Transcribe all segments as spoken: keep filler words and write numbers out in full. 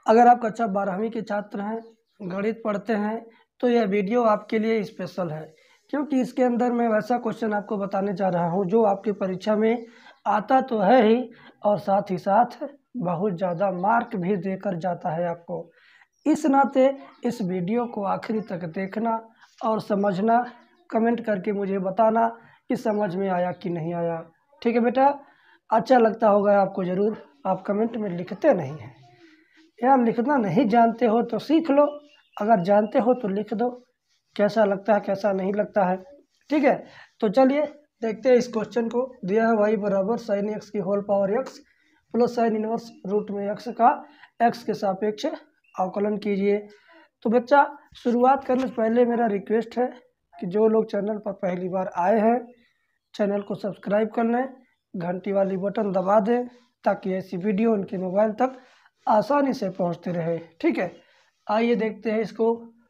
अगर आप कक्षा बारहवीं के छात्र हैं, गणित पढ़ते हैं, तो यह वीडियो आपके लिए स्पेशल है, क्योंकि इसके अंदर मैं वैसा क्वेश्चन आपको बताने जा रहा हूं जो आपकी परीक्षा में आता तो है ही और साथ ही साथ बहुत ज़्यादा मार्क भी देकर जाता है आपको। इस नाते इस वीडियो को आखिरी तक देखना और समझना, कमेंट करके मुझे बताना कि समझ में आया कि नहीं आया। ठीक है बेटा, अच्छा लगता होगा आपको ज़रूर, आप कमेंट में लिखते नहीं हैं। यार लिखना नहीं जानते हो तो सीख लो, अगर जानते हो तो लिख दो, कैसा लगता है कैसा नहीं लगता है। ठीक है, तो चलिए देखते हैं इस क्वेश्चन को। दिया है वाई बराबर साइन एक्स की whole power x plus sine inverse root में एक्स का एक्स के सापेक्ष अवकलन कीजिए। तो बच्चा, शुरुआत करने से पहले मेरा रिक्वेस्ट है कि जो लोग चैनल पर पहली बार आए हैं, चैनल को सब्सक्राइब कर लें, घंटी वाली बटन दबा दें ताकि ऐसी वीडियो उनके मोबाइल तक आसानी से पहुंचते रहे। ठीक है, आइए देखते हैं इसको।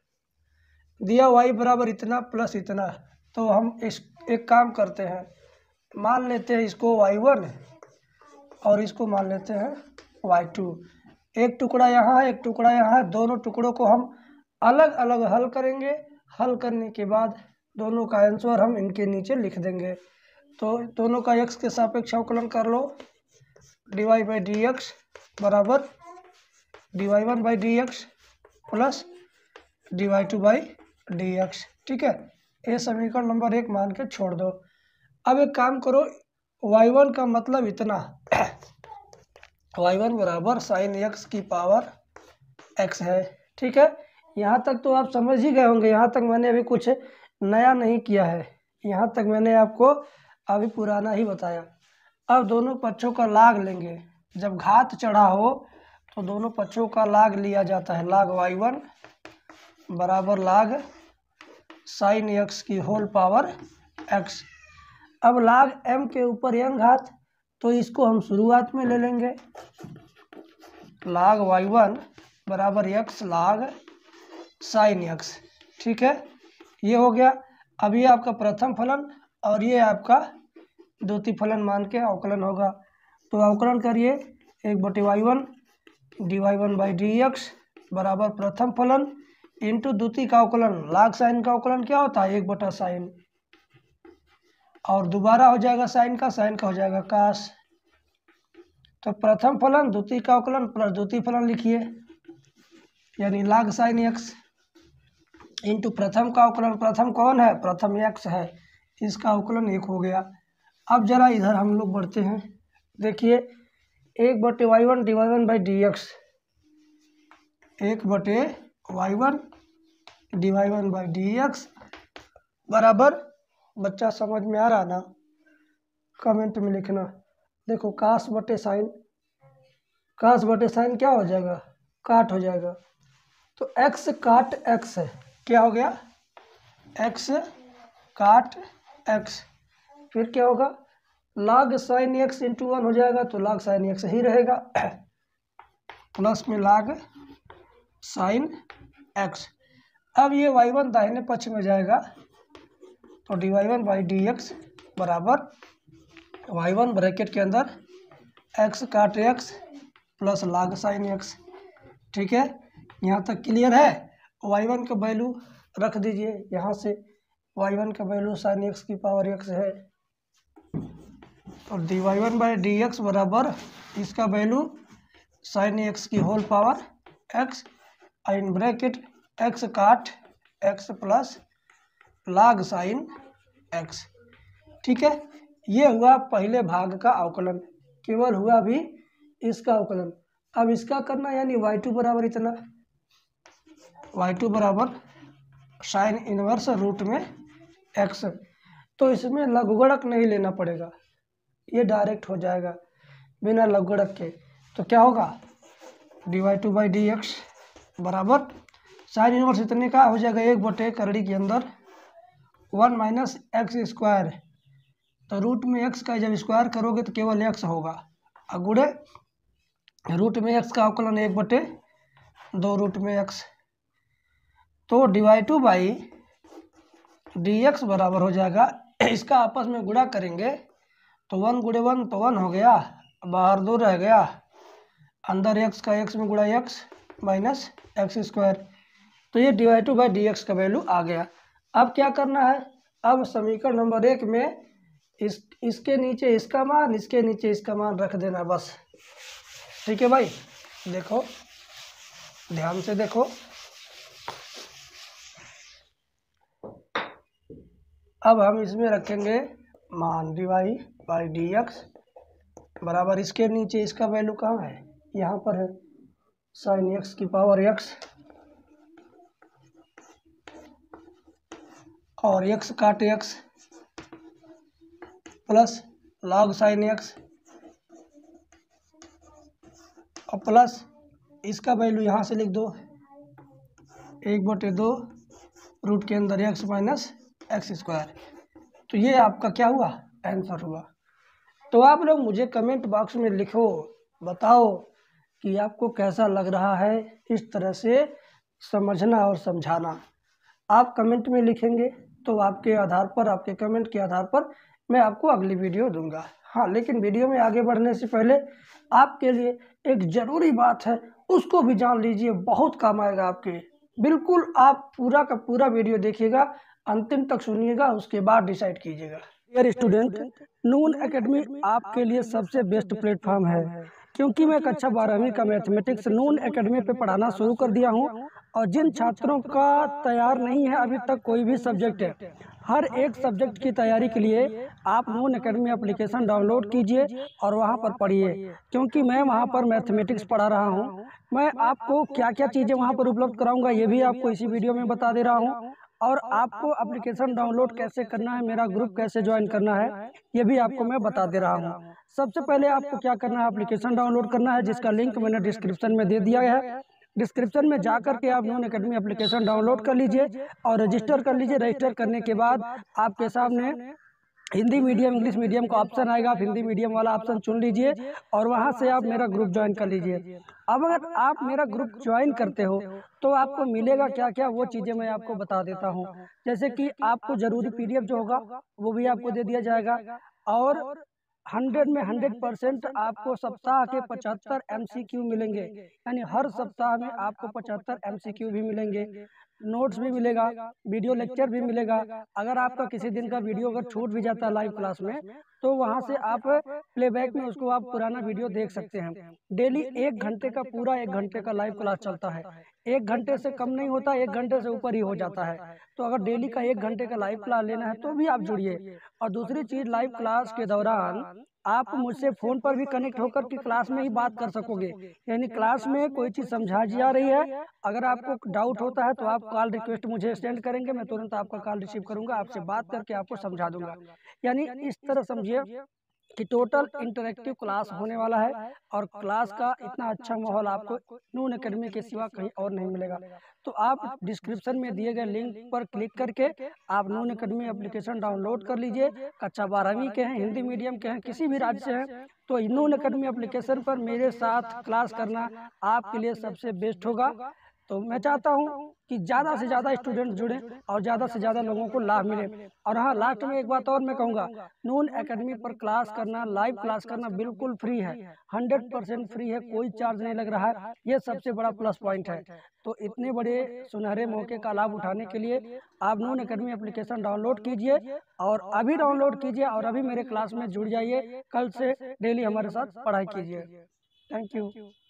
दिया y बराबर इतना प्लस इतना, तो हम इस एक काम करते हैं, मान लेते हैं इसको वाई वन और इसको मान लेते हैं वाई टू। एक टुकड़ा यहाँ है, एक टुकड़ा यहाँ है, दोनों टुकड़ों को हम अलग अलग हल करेंगे। हल करने के बाद दोनों का आंसर हम इनके नीचे लिख देंगे। तो दोनों का x के सापेक्ष अवकलन कर लो। D y by d x बराबर d y one by d x plus d y two by d x. ठीक है, ये समीकरण नंबर एक मान के छोड़ दो। अब एक काम करो, वाई वन का मतलब इतना वाई वन बराबर साइन एक्स की पावर एक्स है। ठीक है, यहाँ तक तो आप समझ ही गए होंगे। यहाँ तक मैंने अभी कुछ नया नहीं किया है, यहाँ तक मैंने आपको अभी पुराना ही बताया। अब दोनों पक्षों का लाग लेंगे। जब घात चढ़ा हो तो दोनों पक्षों का लाग लिया जाता है। लाग वाई वन बराबर लाग साइन एक्स की होल पावर एक्स। अब लाग m के ऊपर n घात, तो इसको हम शुरुआत में ले लेंगे। लाग वाई वन बराबर एक्स लाग साइन एक्स। ठीक है, ये हो गया। अब ये आपका प्रथम फलन और ये आपका द्वितीय फलन मान के अवकलन होगा। तो अवकलन करिए, एक बटे y one d y one by d x बराबर प्रथम फलन इंटू द्वितीय का अवकलन। लाग साइन का अवकलन क्या होता है? एक बटा साइन, और दोबारा हो जाएगा साइन का, साइन का हो जाएगा कास। तो प्रथम फलन द्वितीय का अवकलन प्लस द्वितीय फलन लिखिए, यानी लाग साइन एक्स इंटू प्रथम का अवकलन। प्रथम कौन है? प्रथम एक्स है, इसका अवकलन एक हो गया। अब जरा इधर हम लोग बढ़ते हैं। देखिए, एक बटे y one d y one by d x, एक बटे y one d y one by d x बराबर, बच्चा समझ में आ रहा ना? कमेंट में लिखना। देखो, कास बटे साइन, कास बटे साइन क्या हो जाएगा? काट हो जाएगा। तो x काट x है, क्या हो गया? x काट x। फिर क्या होगा? लाग साइन एक्स इंटू वन हो जाएगा, तो लाग साइन एक्स ही रहेगा, प्लस में लाग साइन एक्स। अब ये वाई वन दाहिने पक्ष में जाएगा, तो d y one by d x बराबर वाई वन ब्रैकेट के अंदर एक्स काट x plus log sine x. ठीक है, यहाँ तक क्लियर है? वाई वन का वैल्यू रख दीजिए यहाँ से। वाई वन का वैल्यू साइन एक्स की पावर एक्स है, और d y one by d x बराबर इसका वैल्यू साइन एक्स की whole power x in bracket x काट x plus log sine x. ठीक है, ये हुआ पहले भाग का अवकलन, केवल हुआ भी इसका अवकलन। अब इसका करना, यानी वाई टू बराबर इतना, वाई टू बराबर साइन इनवर्स रूट में एक्स। तो इसमें लघुगणक नहीं लेना पड़ेगा, ये डायरेक्ट हो जाएगा बिना लघुगणक के। तो क्या होगा? D y two by d x बराबर साइन इनवर्स इतने का हो जाएगा, एक बटे करड़ी के अंदर वन माइनस एक्स स्क्वायर। तो रूट में एक्स का जब स्क्वायर करोगे तो केवल एक्स होगा, और गुणे रूट में एक्स का अवकलन एक बटे दो रूट में एक्स। तो d y two by d x बराबर हो जाएगा, इसका आपस में गुणा करेंगे तो वन गुणे वन तो वन हो गया, बाहर दो रह गया, अंदर एक्स का एक्स में गुणा एक्स माइनस एक्स स्क्वायर। तो ये d y two by d x का वैल्यू आ गया। अब क्या करना है, अब समीकरण नंबर एक में इस इसके नीचे इसका मान, इसके नीचे इसका मान रख देना बस। ठीक है भाई, देखो ध्यान से देखो। अब हम इसमें रखेंगे मान d y by d x बराबर, इसके नीचे इसका वैल्यू कहाँ है, यहाँ पर है, साइन एक्स की पावर एक्स और एक्स काट x plus log sine x और प्लस इसका वैल्यू यहाँ से लिख दो, एक बटे दो रूट के अंदर एक्स माइनस एक्स स्क्वायर। तो ये आपका क्या हुआ, आंसर हुआ। तो आप लोग मुझे कमेंट बॉक्स में लिखो, बताओ कि आपको कैसा लग रहा है इस तरह से समझना और समझाना। आप कमेंट में लिखेंगे तो आपके आधार पर, आपके कमेंट के आधार पर मैं आपको अगली वीडियो दूंगा। हाँ, लेकिन वीडियो में आगे बढ़ने से पहले आपके लिए एक ज़रूरी बात है, उसको भी जान लीजिए, बहुत काम आएगा आपके। बिल्कुल आप पूरा का पूरा वीडियो देखिएगा, अंतिम तक सुनिएगा, उसके बाद डिसाइड कीजिएगा। डियर स्टूडेंट, नून एकेडमी आपके लिए सबसे बेस्ट प्लेटफॉर्म है, क्योंकि मैं कक्षा बारहवीं का मैथमेटिक्स नून एकेडमी पे पढ़ाना शुरू कर दिया हूँ। और जिन छात्रों का तैयार नहीं है अभी तक कोई भी सब्जेक्ट है, हर एक सब्जेक्ट की तैयारी के लिए आप नून एकेडमी एप्लीकेशन डाउनलोड कीजिए और वहाँ पर पढ़िए, क्योंकि मैं वहाँ पर मैथमेटिक्स पढ़ा रहा हूँ। मैं आपको क्या क्या चीज़ें वहाँ पर उपलब्ध कराऊंगा ये भी आपको इसी वीडियो में बता दे रहा हूँ, और आपको एप्लीकेशन डाउनलोड कैसे करना है, मेरा ग्रुप कैसे ज्वाइन करना है, ये भी आपको मैं बता दे रहा हूँ। सबसे पहले आपको क्या करना है, एप्लीकेशन डाउनलोड करना है, जिसका लिंक मैंने डिस्क्रिप्शन में दे दिया है। डिस्क्रिप्शन में जा करके आप नून एकेडमी एप्लीकेशन डाउनलोड कर लीजिए और रजिस्टर कर लीजिए। रजिस्टर करने के बाद आपके सामने हिंदी मीडियम इंग्लिश मीडियम का ऑप्शन आएगा, आप हिंदी मीडियम वाला ऑप्शन चुन लीजिए और वहां से आप मेरा ग्रुप ज्वाइन कर लीजिए। अब अगर आप मेरा ग्रुप ज्वाइन करते हो तो आपको मिलेगा क्या क्या, वो चीज़ें मैं आपको बता देता हूँ। जैसे कि आपको ज़रूरी पीडीएफ जो होगा वो भी आपको दे दिया जाएगा, और हंड्रेड में हंड्रेड परसेंट आपको सप्ताह के पचहत्तर एमसीक्यू मिलेंगे, यानी हर सप्ताह में आपको पचहत्तर एमसीक्यू भी मिलेंगे, नोट्स भी मिलेगा, वीडियो लेक्चर भी मिलेगा। अगर आपका किसी दिन का वीडियो अगर छूट भी जाता है लाइव क्लास में, तो वहां से आप प्लेबैक में उसको आप पुराना वीडियो देख सकते हैं। डेली एक घंटे का पूरा एक घंटे का लाइव क्लास चलता है, एक घंटे से कम नहीं होता, एक घंटे से ऊपर ही हो जाता है। तो अगर डेली का एक घंटे का लाइव क्लास लेना है तो भी आप जुड़िए। और दूसरी चीज, लाइव क्लास के दौरान आप मुझसे फोन पर भी कनेक्ट होकर के क्लास में ही बात कर सकोगे, यानी क्लास में कोई चीज समझा जा रही है, अगर आपको डाउट होता है तो आप कॉल रिक्वेस्ट मुझे सेंड करेंगे, मैं तुरंत आपका कॉल रिसीव करूंगा, आपसे बात करके आपको समझा दूंगा। यानी इस तरह समझिए कि टोटल इंटरेक्टिव क्लास होने वाला है, और क्लास का इतना अच्छा माहौल आपको नून एकेडमी के सिवा कहीं और नहीं मिलेगा। तो आप डिस्क्रिप्शन में दिए गए लिंक पर क्लिक करके आप नून एकेडमी एप्लीकेशन डाउनलोड कर लीजिए। कक्षा बारहवीं के हैं, हिंदी मीडियम के हैं, किसी भी राज्य से हैं, तो नून एकेडमी एप्लीकेशन पर मेरे साथ क्लास करना आपके लिए सबसे बेस्ट होगा। तो मैं चाहता हूं कि ज़्यादा से ज़्यादा स्टूडेंट जुड़ें और ज़्यादा से ज़्यादा लोगों को लाभ मिले। और हाँ, लास्ट में एक बात और मैं कहूँगा, नून एकेडमी पर क्लास करना, लाइव क्लास करना बिल्कुल फ्री है, हंड्रेड परसेंट फ्री है, कोई चार्ज नहीं लग रहा है। ये सबसे बड़ा प्लस पॉइंट है। तो इतने बड़े सुनहरे मौके का लाभ उठाने के लिए आप नून एकेडमी एप्लीकेशन डाउनलोड कीजिए, और अभी डाउनलोड कीजिए और अभी मेरे क्लास में जुड़ जाइए। कल से डेली हमारे साथ पढ़ाई कीजिए। Thank you.